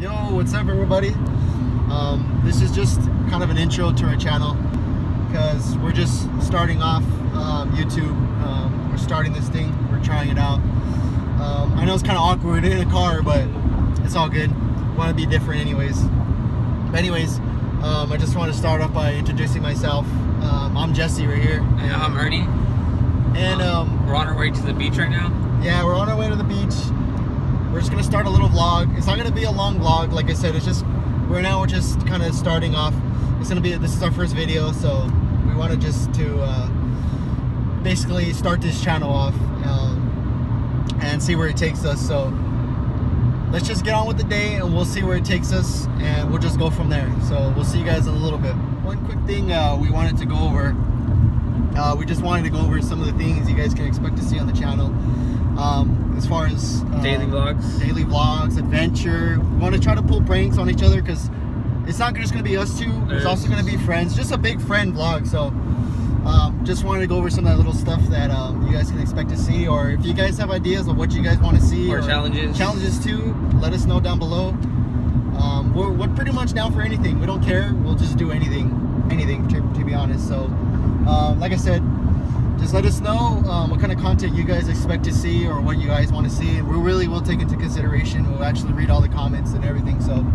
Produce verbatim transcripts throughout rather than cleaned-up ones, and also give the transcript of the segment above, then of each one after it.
Yo, what's up everybody? Um, this is just kind of an intro to our channel because we're just starting off um, YouTube. Um, we're starting this thing, we're trying it out. Um, I know it's kind of awkward in a car, but it's all good. We want to be different anyways. But anyways, um, I just want to start off by introducing myself. Um, I'm Jesse right here. And I'm Ernie. And um, we're on our way to the beach right now. Yeah, we're on our way to the beach. We're just gonna start a little vlog. It's not gonna be a long vlog, like I said. It's just right now we're just kind of starting off. It's gonna be this is our first video, so we wanted just to uh, basically start this channel off um, and see where it takes us. So let's just get on with the day, and we'll see where it takes us, and we'll just go from there. So we'll see you guys in a little bit. One quick thing uh, we wanted to go over. Uh, we just wanted to go over some of the things you guys can expect to see on the channel. Um, as far as uh, daily vlogs, daily vlogs, adventure. We want to try to pull pranks on each other because it's not just going to be us two. There's, There's also going to be friends. Just a big friend vlog. So um, just wanted to go over some of that little stuff that um, you guys can expect to see. Or if you guys have ideas of what you guys want to see, or, or challenges, challenges too, let us know down below. Um, we're, we're pretty much down for anything. We don't care. We'll just do anything, anything to, to be honest. So um, like I said, just let us know um, what kind of content you guys expect to see or what you guys want to see, and we really will take into consideration. We'll actually read all the comments and everything, so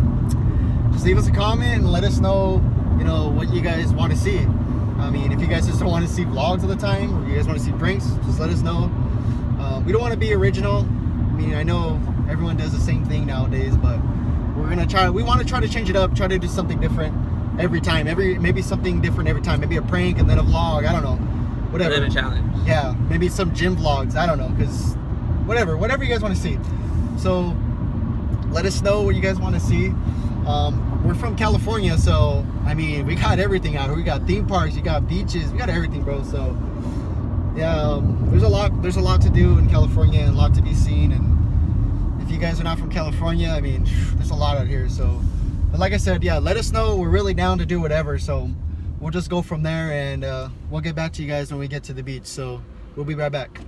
just leave us a comment and let us know, you know, what you guys want to see. I mean, if you guys just don't want to see vlogs all the time, or you guys want to see pranks, just let us know. Um, we don't want to be original. I mean, I know everyone does the same thing nowadays, but we're gonna try. We want to try to change it up, try to do something different every time. Every maybe something different every time. Maybe a prank and then a vlog. I don't know. Whatever. And then a challenge. Yeah, maybe some gym vlogs. I don't know, because whatever, whatever you guys want to see. So let us know what you guys want to see. Um, we're from California, so I mean, we got everything out here. We got theme parks, you got beaches, we got everything, bro. So yeah, um, there's a lot. There's a lot to do in California and a lot to be seen. And if you guys are not from California, I mean, there's a lot out here. So, but like I said, yeah, let us know. We're really down to do whatever. So we'll just go from there, and uh, we'll get back to you guys when we get to the beach. So we'll be right back.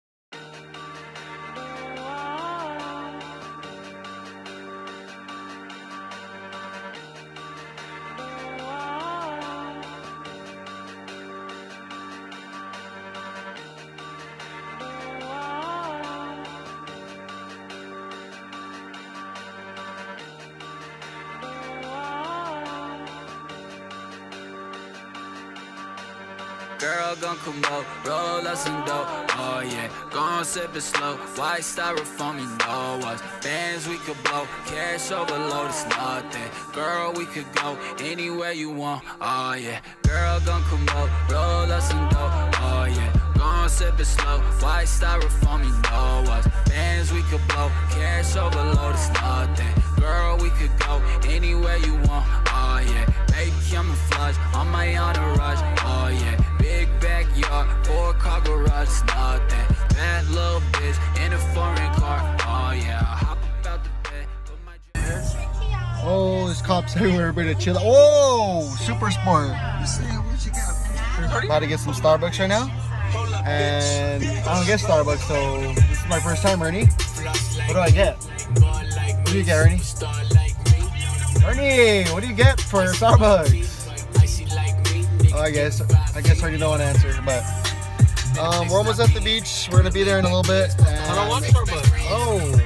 Girl, gon' come up, roll us some dope, oh yeah. Gon' sip it slow, white styrofoam, you know us. Bands we could blow, cash overload, it's nothing. Girl, we could go anywhere you want, oh yeah. Girl, gon' come up, roll us some dope, oh yeah. Gon' sip it slow, white styrofoam, you know us. Bands we could blow, cash overload, it's nothing. Girl, we could go anywhere you want, oh yeah. Baby, camouflage on my entourage, oh yeah. Big backyard, four car garage, it's nothing. Bad little bitch in a foreign car, oh yeah. Hop out the bed, put my dress. Oh, there's cops everywhere, everybody chill. Oh, super sport. About to get some Starbucks right now. And I don't get Starbucks, so this is my first time, Ernie. What do I get? What do you get, Ernie? Ernie, what do you get for Starbucks? Oh, I guess I guess I already know an answer, but um, we're almost at the beach. We're gonna be there in a little bit. And, I don't want Starbucks. Oh.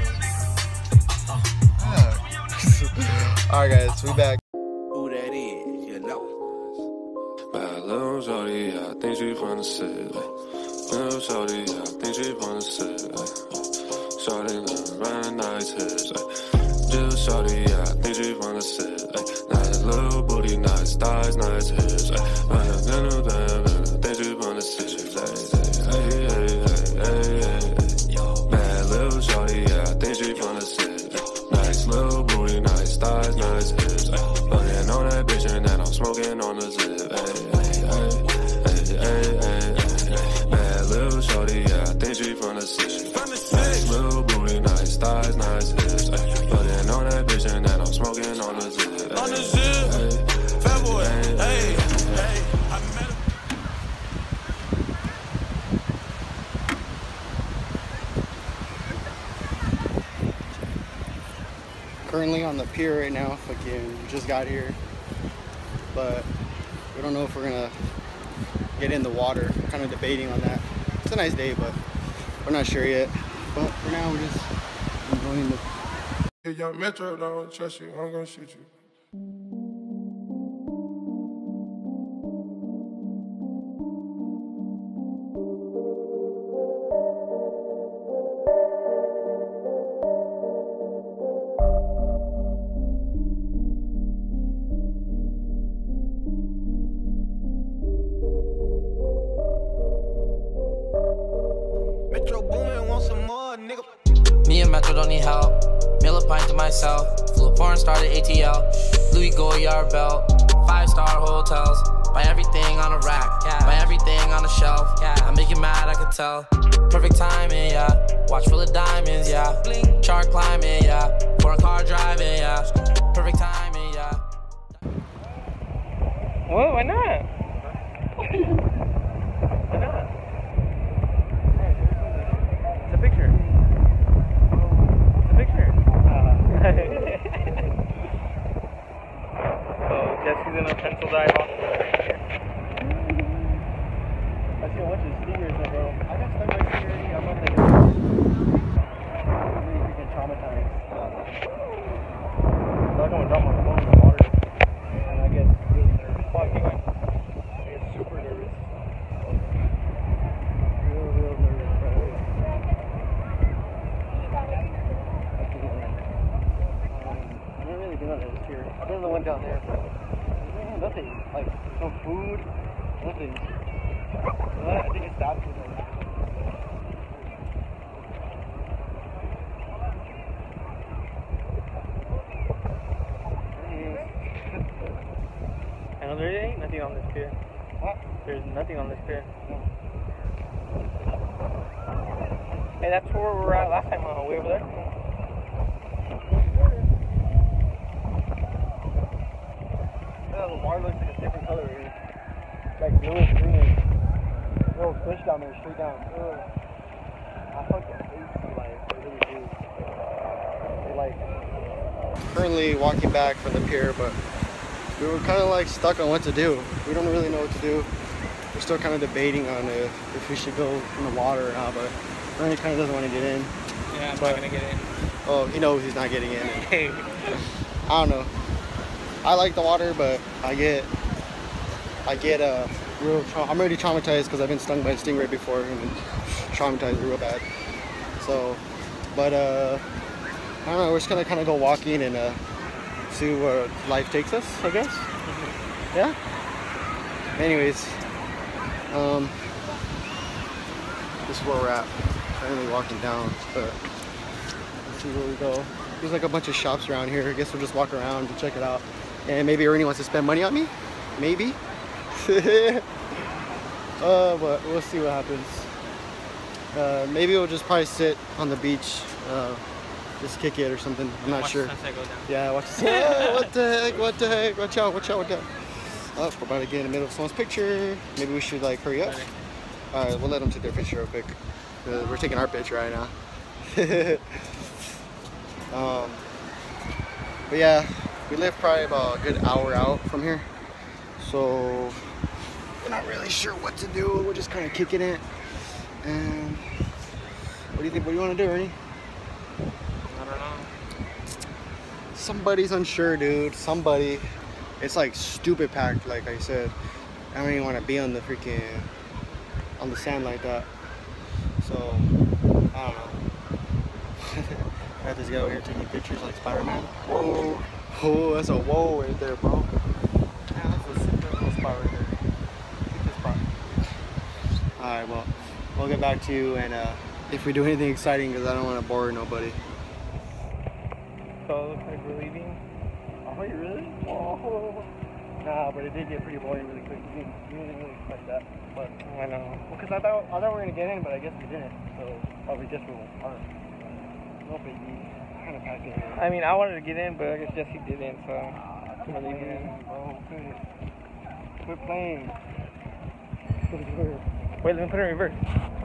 Ah. All right, guys, we back. Who that is, you know? My little shorty, I think she from the city. Little shorty, I think she from the city. Shorty, little run nice hips. Just shorty, I think she from the city. Nice little booty, nice thighs, nice hips. I think she from the city. Hey, hey, hey, hey. Bad little shorty, I think she from the city. Nice little booty, nice thighs, nice hips. Fucking on that bitch and then I'm smoking on the zip. Hey, hey, hey, hey, hey. Bad little shorty, I think she from the city. Nice little booty, nice thighs, nice hips. Fucking on that bitch and then I'm smoking on the zip. On the zip, fat boy, hey, hey. I met him. currently on the pier right now. Fucking just got here, but we don't know if we're gonna get in the water. We're kind of debating on that. It's a nice day, but we're not sure yet. But for now, we're just enjoying the. If young Metro don't trust you, I'm gonna shoot you. Metro Boomin want some more, nigga. Me and Metro don't need help. Mill a pint to myself. Flew a porn, started A T L. Louis Goyard belt. Five star hotels. Buy everything on a rack. Buy everything on a shelf. I make you mad, I can tell. Perfect timing, yeah. Watch full of diamonds, yeah. Chart climbing, yeah. Foreign car driving, yeah. Perfect timing, yeah. What? Why not? Why not? It's a picture. It's a picture. So Jesse's in a pencil dive off. I see a bunch of stingers, bro. I got stuck by security. I'm not like really freaking traumatized. I'm not gonna drop my phone in the water, and I get really nervous. Fucking, I get super nervous. Real, real nervous, bro. Um, I've never really been on this here. I've been on the one down there, but there's nothing. Like no food, nothing. I think it stopped with like. I know there ain't nothing on this pier. What? There's nothing on this pier. No. Hey, that's where we were at last time, huh? Way over there. Yeah, the water looks like a different color here. Like bluish green. Little fish down there, straight down. Ugh. I fucking hate sea life. I really do. They like. Currently walking back from the pier, but we were kind of like stuck on what to do. We don't really know what to do. We're still kind of debating on if, if we should go in the water or not, but Ernie kind of doesn't want to get in. Yeah, I'm But- not gonna get in. Oh, he knows he's not getting in. Hey. I don't know. I like the water, but I get, I get uh, real. Tra- I'm already traumatized because I've been stung by a stingray before and been traumatized real bad. So, but uh, I don't know. We're just gonna kind of go walking and uh, see where life takes us, I guess. Yeah. Anyways, um, this is where we're at. Currently walking down, but let's see where we go. There's like a bunch of shops around here. I guess we'll just walk around and check it out. And maybe Ernie wants to spend money on me. Maybe. uh, but we'll see what happens. Uh, maybe we'll just probably sit on the beach, uh, just kick it or something. I'm not Watch sure. the sunset go down. Yeah, watch the yeah, what the heck? What the heck? Watch out! Watch out! Watch out! Oh, we're about to get in the middle of someone's picture. Maybe we should like hurry up. Ready. All right, we'll let them take their picture real quick. Uh, we're taking our picture right now. um, but yeah, we live probably about a good hour out from here, so we're not really sure what to do. We're just kind of kicking it. And what do you think? What do you want to do, Ernie? I don't know. Somebody's unsure, dude. Somebody. It's like stupid packed, like I said. I don't even want to be on the freaking on the sand like that. So I don't know. Got this guy over here taking pictures like Spider-Man. Whoa, oh, that's a whoa right there, bro. Yeah, that's a super little spot right there. Keep this spot. All right, well, we'll get back to you, and uh, if we do anything exciting, because I don't want to bore nobody. So it looks like we're leaving. Oh, you really? Oh. Nah, but it did get pretty boring really quick. You didn't, you didn't really expect that. But I know. well, because I thought I thought we were gonna get in, but I guess we didn't. So, or we just we aren't. No biggie. Kind of packed in. I mean, I wanted to get in, but I guess Jesse didn't, so Quit we're leaving. playing, bro. Quit. Quit playing. Wait, let me put it in reverse.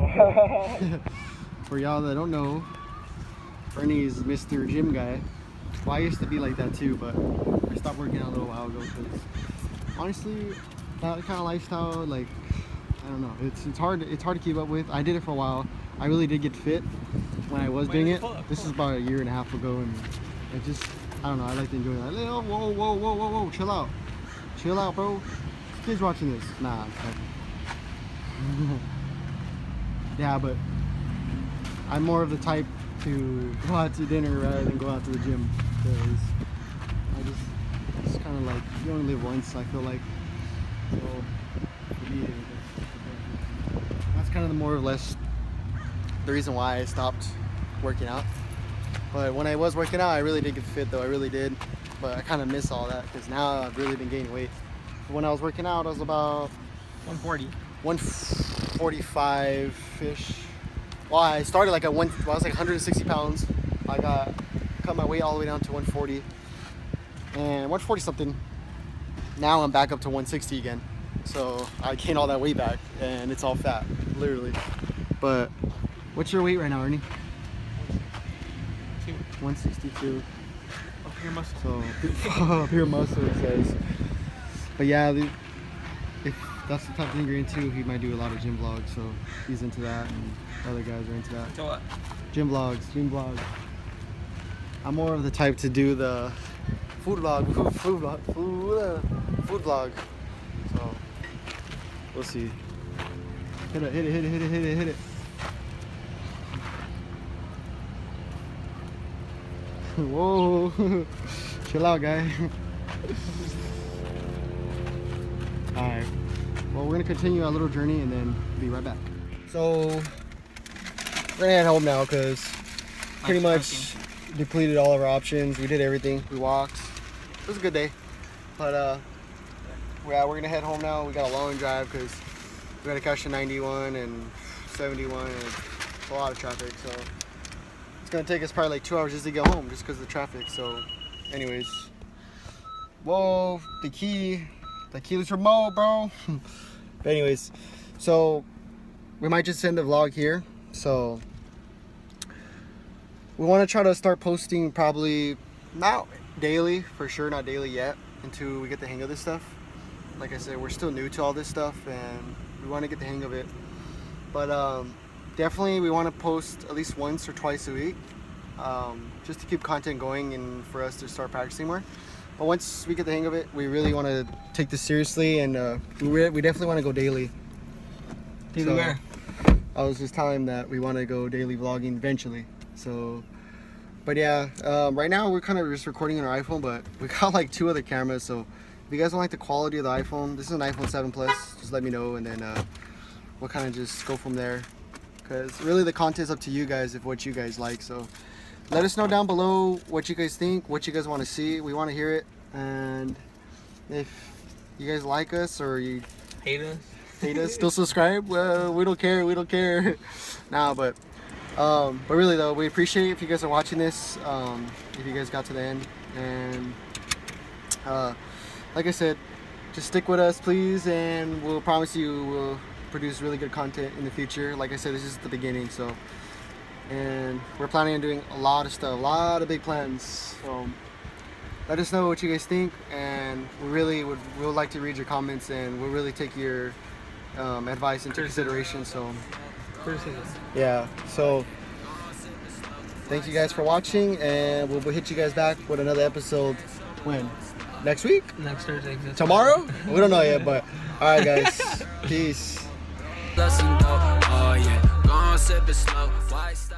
For y'all that don't know, Ernie is Mister Gym Guy. Well, I used to be like that too, but I stopped working out a little while ago because honestly, that kind of lifestyle, like, I don't know, it's it's hard it's hard to keep up with. I did it for a while. I really did get fit when I was doing it. This is about a year and a half ago, and it just, I don't know, I like to enjoy that. Whoa, whoa, whoa, whoa, whoa, whoa, chill out. Chill out, bro. Kids watching this. Nah. Yeah, but I'm more of the type to go out to dinner rather than go out to the gym, because I just, it's kind of like, you only live once, I feel like. So, for me, that's kind of the more or less the reason why I stopped working out. But when I was working out, I really did get fit though, I really did. But I kind of miss all that because now I've really been gaining weight. But when I was working out, I was about one forty. one forty-five-ish. Well, I started like at one, well, I was like one hundred sixty pounds. I got, cut my weight all the way down to one forty. And one forty something. Now I'm back up to one sixty again. So I gained all that weight back and it's all fat, literally. But what's your weight right now, Ernie? one sixty-two. Oh, pure muscle. So, pure muscle, it says. But yeah, the, if that's the type of thing you're into, he might do a lot of gym vlogs. So he's into that, and other guys are into that. Into what? Gym vlogs, gym vlogs. I'm more of the type to do the food vlog, food, food vlog, food, uh, food vlog. So we'll see. Hit it, hit it, hit it, hit it, hit it, hit it. Whoa, chill out, guy. Alright, well, we're gonna continue our little journey and then be right back. So, we're gonna head home now because pretty much depleted all of our options. We did everything. We walked. It was a good day. But, uh, yeah, we're gonna head home now. We got a long drive because we gotta catch the ninety-one and seventy-one, and it's a lot of traffic, so. It's gonna take us probably like two hours just to get home just because of the traffic. So anyways, whoa, the key the keyless remote, bro. But anyways, so we might just end the vlog here. So we want to try to start posting probably not daily, for sure not daily yet, until we get the hang of this stuff. Like I said, we're still new to all this stuff and we want to get the hang of it. But um definitely we want to post at least once or twice a week, um, just to keep content going and for us to start practicing more. But once we get the hang of it, we really want to take this seriously, and uh, we, we definitely want to go daily. Daily so, where? I was just telling him that we want to go daily vlogging eventually. So, but yeah, um, right now we're kind of just recording on our iPhone, but we got like two other cameras. So if you guys don't like the quality of the iPhone, this is an iPhone seven Plus, just let me know, and then uh, we'll kind of just go from there. Because really the content is up to you guys of what you guys like. So let us know down below what you guys think, what you guys want to see. We want to hear it. And if you guys like us or you Hate us? hate us, still subscribe. Well, we don't care. We don't care. Nah, but um, but really though, we appreciate it if you guys are watching this. Um, if you guys got to the end, and uh, like I said, just stick with us, please, and we'll promise you we'll produce really good content in the future. Like I said, this is the beginning, so, and we're planning on doing a lot of stuff, a lot of big plans. So let us know what you guys think, and we really would we would like to read your comments, and we'll really take your um, advice into consideration. So yeah, so thank you guys for watching, and we'll hit you guys back with another episode when next week, Next Thursday. tomorrow, we don't know yet, but all right guys, peace. Oh yeah, gon' sip it slow. Why